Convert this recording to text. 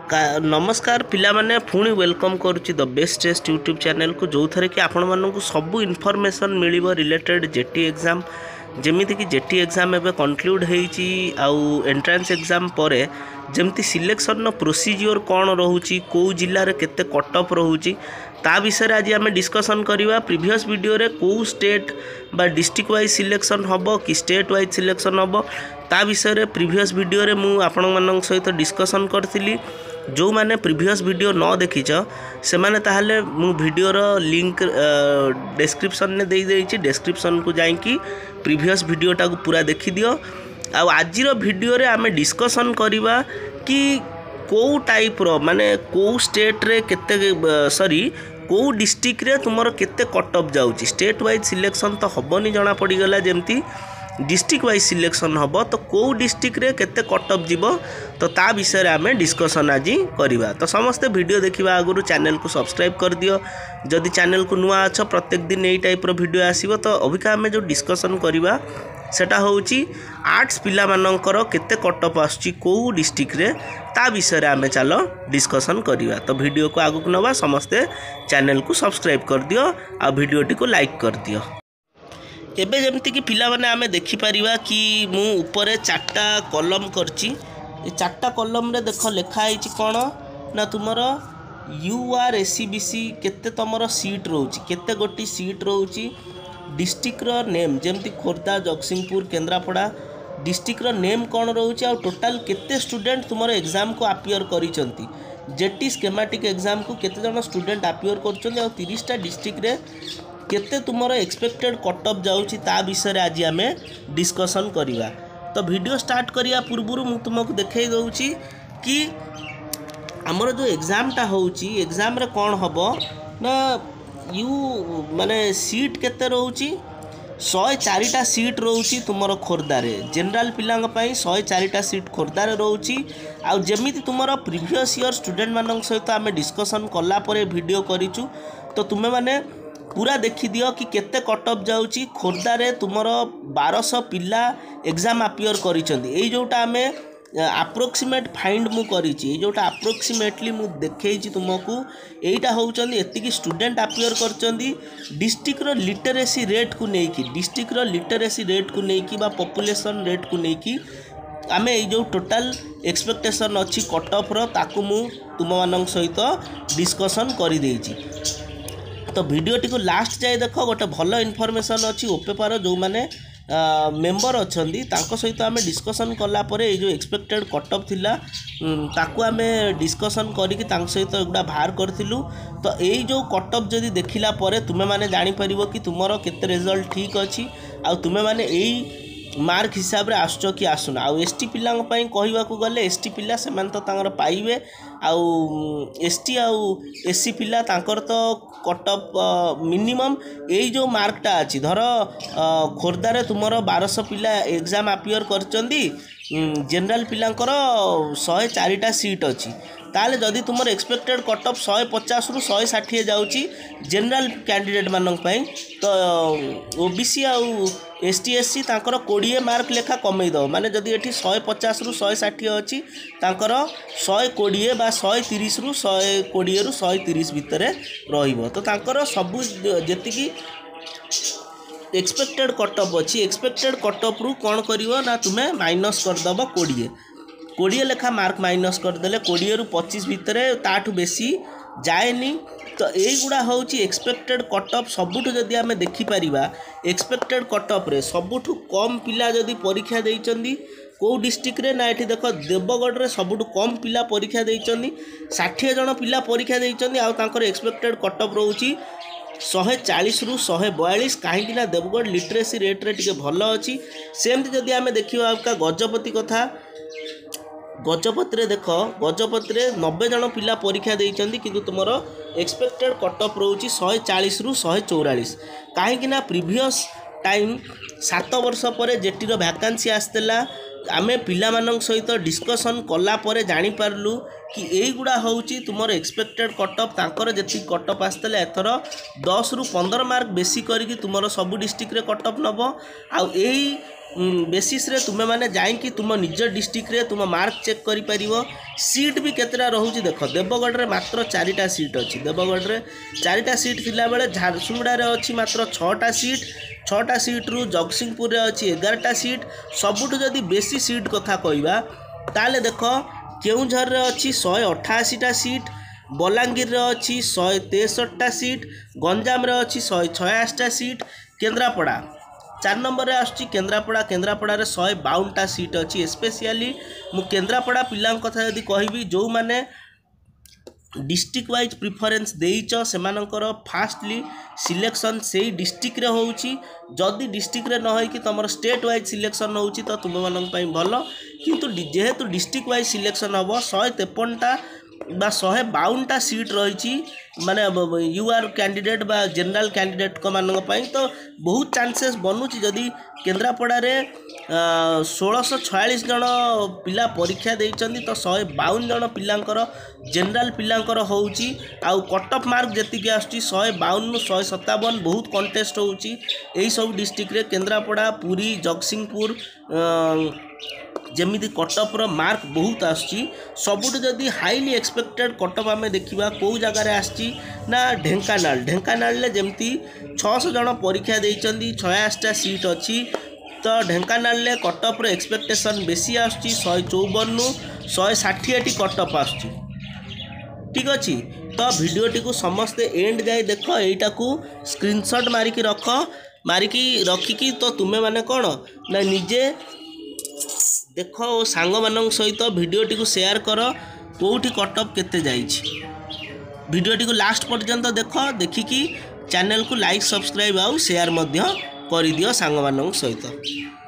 नमस्कार पिला माने पुणी वेलकम करुच्ची the best test YouTube channel को जो थरे कि आपण मानक सबू इनफॉरमेशन मिलिबो रिलेटेड जेटी एग्जाम जेमिति कि जेटी एग्जाम एबे कंक्लूड हेइची आउ एंट्रेंस एग्जाम परे जेमती सिलेक्शन नो प्रोसीजर कौन रहुची को जिल्ला रे केते कट ऑफ रहुची ता विषय आज आम डिस्कसन करवा प्रीवियस वीडियो रे को स्टेट बा डिस्ट्रिक्ट वाइज सिलेक्शन हबो कि स्टेट वाइज सिलेक्शन हबो ता विषय रे प्रीवियस वीडियो रे मु आपण मानक सहित डिस्कसन करथिली जो माने प्रीवियस वीडियो न देखिछ से माने ताहले मु वीडियो रो लिंक डिस्क्रिप्शन ने दे देइछि डिस्क्रिप्शन को जाई कि प्रीवियस वीडियो टा को पूरा देखि दियो आ आज रो वीडियो रे आमे डिस्कसन करबा कि को टाइप रो माने को स्टेट रे केते सॉरी को डिस्ट्रिक्ट रे तुमरो केते कट ऑफ जाउची स्टेट वाइज सिलेक्शन तो हबनी जणा पड़ी गला जेमती डिस्ट्रिक्ट वाइज सिलेक्शन हबो तो को डिस्ट्रिक्ट रे केते कट ऑफ जीवो तो ता विषय रे आमे डिस्कशन आज करबा तो समस्त वीडियो देखिबा आगुरु चैनल को सब्सक्राइब कर दियो जदि चैनल को नुआ अछ प्रत्येक दिन एई टाइप रो वीडियो आसीबो तो अभिका आमे जो डिस्कशन करबा सेटा होउची आर्ट्स पिला मानकर केते कट ऑफ आछी को डिस्ट्रिक्ट रे ता विषय रे आमे चलो डिस्कशन करबा तो वीडियो को आगु नवा समस्त चैनल को सब्सक्राइब कर दियो आ वीडियो टी को लाइक कर दियो एबे जेमती कि पिला माने आमे देखि परिबा कि मु ऊपर चारटा कॉलम करची ए चारटा कॉलम रे देखो लिखा आइछि कोन ना तुमरो यूआरएससीबीसी केते तमरो सीट रहउची केते गोटी सीट रहउची डिस्ट्रिक्ट रो नेम जेमती खोर्धा जगसिंहपुर केंद्रापड़ा डिस्ट्रिक्ट रो नेम कौन रोचे आ टोटाल केते स्टूडेंट तुमरो एग्जाम को अपियर करिसंती जेटी स्कीमेटिक एग्जाम को केते जण स्टूडेंट अपियर करछंती आ 30 टा डिस्ट्रिक्ट रे केते तुमरो एक्सपेक्टेड कट ऑफ जाउची ता विषय रे आज आमे डिस्कशन करिवा तो वीडियो स्टार्ट करिया पूर्वरु मु तुमको देखै दउची कि हमर जो एग्जाम टा होउची एग्जाम रे कोन हबो ना यू माने सीट केते रहउची 104टा सीट रहउची तुमरो खोर्धा रे जनरल पिलांग पई 104टा सीट खोर्धा रे रहउची आ जेमिति तुमरो प्रीवियस ईयर स्टूडेंट मानक सहित आमे डिस्कशन कला परे वीडियो करिचु तो तुमे माने पूरा देखि दियो कि केते कट ऑफ जाउची खोर्धा रे तुमरो 1200 पिला एग्जाम अपियर करिसंती एई जोटा आमे अप्रोक्सीमेट फाइंड मु करिछि जोटा अप्रोक्सीमेटली मु देखैछि तुमको एटा होउचंदी एतिकी स्टूडेंट अपियर करचंदी डिस्ट्रिक्ट रो लिटरेसी रेट को नेकी डिस्ट्रिक्ट रो लिटरेसी रेट को नेकी बा पॉपुलेशन रेट को नेकी आमे ए जो टोटल एक्सपेक्टेशन अछि कट ऑफ रो ताकू मु तुम मानक सहित डिस्कशन करि देछि तो वीडियो टी को लास्ट जाए देखो गोटे भल इनफॉरमेशन अछि ओपेपर जो माने मेंबर अच्छी सहित आम डिस्कसन कला परे जो एक्सपेक्टेड कट ऑफ थिला ताकू आम डिस्कसन करिकि सहित एगुड़ा बाहर करथिलु तो यही जो कट ऑफ जदि देखिला परे तुमे माने जानि परिबो कि तुमरो केते रिजल्ट ठीक अछि आ तुमे माने एही मार्क हिसाब रे आसुचो कि आसुना आ एसटी पिला कहवा को गले एसटी पिला से तो तांगर पाइबे आउ एसटी आउ एससी पिला तांकर तो कट ऑफ मिनिमम यही जो मार्कटा अच्छी धर खोर्धा रे तुमरो 1200 पिला एग्जाम अपियर करचंदी जनरल पिलांकर 104टा सीट अच्छी ताले जदि तुम एक्सपेक्टेड कट ऑफ 150 रु 160 जाउची जनरल कैंडिडेट मानक पई तो ओबीसी आउ एसटी एससी तांकर 20 मार्क लेखा कमई दो माने जदि एठी 150 रु 160 अछि तांकर 120 बा 130 रु 120 रु 130 भितरे रहिबो तो तांकर सब जेतिकी एक्सपेक्टेड कट ऑफ अछि एक्सपेक्टेड कट ऑफ रु कोन करिवो ना तुमे माइनस कर दबो 20 लेखा मार्क माइनस करदेले 20 रु 25 भितरे ताठू बेसी जाएनी तो यहीगुड़ा हूँ एक्सपेक्टेड कट ऑफ सबुठू जदि आमे देखि परिबा एक्सपेक्टेड कट ऑफ रे सबुठू कम पिला जदि परीक्षा देइचंदी को डिस्ट्रिक्ट रे ना एठी देखो देवगढ़ रे सबुठू कम पिला परीक्षा देइचंदी 60 जण पिला परीक्षा देइचंदी आ तांकर एक्सपेक्टेड कट ऑफ रहउची 140 रु 142 कहीं ना देवगढ़ लिटरेसी रेट रे टिके भल अच्छी सेमती जदि आमे देखिबा आपका गजपति कथा गजपति देख गजपति 90 जण पिला परीक्षा देइचंदी किंतु तुमरो एक्सपेक्टेड कट ऑफ रहउची 140 रु 144 कहीं ना प्रीवियस टाइम 7 वर्ष पर जेटी रो वैकेंसी आस्तेला आमे पिला मानक सहित डिस्कशन कला परे जानि पारलु कि एगुड़ा होउची तुमरो एक्सपेक्टेड कट ऑफ तांकर जेती कट ऑफ आस्तेला एथर 10 रु 15 मार्क बेसी करिकि तुमरो सब डिस्ट्रिक्ट रे कट ऑफ नबो आ एही बेसिस रे तुम मैंने जाइए तुम निज डिस्ट्रिक्ट रे तुम मार्क चेक कर पार। सीट भी केतटा रोचे देख देवगढ़ में मात्र 4टा सीट अच्छी देवगढ़ में 4टा सीट थिला बेले झारसुगुड़ा अच्छी मात्र 6टा सीट 6टा सीट्रु जगतसिंहपुर अच्छी 11टा सीट। सबुठु जदि बेसी सीट कथा कहवा ताले देख केउझर अच्छी 188टा सीट बलांगीर अच्छी 163टा सीट गंजाम अच्छी 186टा सीट केन्द्रापड़ा 4 नंबर रे आसुची केन्द्रापड़ा केन्द्रापड़ा 152टा सीट अच्छी। स्पेशली मु केन्द्रापड़ा पिला कथा यदि कहबी जो माने डिस्ट्रिक्ट वाइज प्रिफरेंस देइच सेमानकर फास्टली सिलेक्शन से डिस्ट्रिक्ट रे होउची। जदि डिस्ट्रिक्ट रे न होई कि तमर स्टेट वाइज सिलेक्शन होउची तो तुम मानक पई भलो किंतु जेहेतु डिस्ट्रिक्ट वाइज सिलेक्शन हबो 153टा बा 152टा सीट रही माने यूआर कैंडिडेट बा जनरल कैंडिडेट को मान तो बहुत चांसेस बनूची जदि केन्द्रापड़ा रे 1646 जन पिला परीक्षा देइचंदी तो 152 जन पिलांकर जनरल पिलांकर होउची। आउ कट ऑफ मार्क जेतिकी आसुची 152 157 बहुत कंटेस्ट होउची। एही सब डिस्ट्रिक्ट रे केन्द्रापड़ा पुरी जगतसिंहपुर जमीदी कटअफ्र मार्क बहुत आसुची। सबुठ जदि हाईली एक्सपेक्टेड कटअफ आम देखा कौ जगार आसची ना ढेंकानाल ढेंकानाल जमती 600 जन परीक्षा देइचंदी 86टा सीट अच्छी तो ढेंकानाल कटअफ्र एक्सपेक्टेशन बेसी आसुची 154 160टी कटअफ आसुची। ठीक अच्छी तो वीडियोटी को समस्ते एंड जाए देख यहीटा को स्क्रीनशॉट मारिकी रख मारिकी रखिकी तो तुम्हें माने कौन ना निजे देख और सांग मान सहित वीडियोटी को शेयर कर कौटी कटअफ केते जाइछि। वीडियोटी को लास्ट पर्यंत देख देखिकी चैनल को लाइक सब्सक्राइब आउ शेयर मध्य कर दियो सांग मान सहित।